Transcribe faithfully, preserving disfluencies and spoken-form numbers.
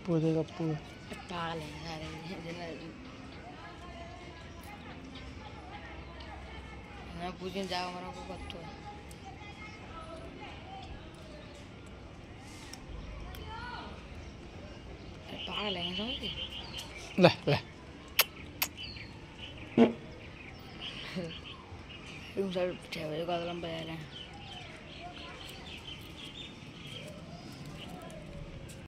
गप्पू दे गप्पू पागल है सारे मैं पूछने जाओ मेरा को कत्तो पागल है समझे ले ले तुम सब छह बजे का अलार्म बजा रहे हैं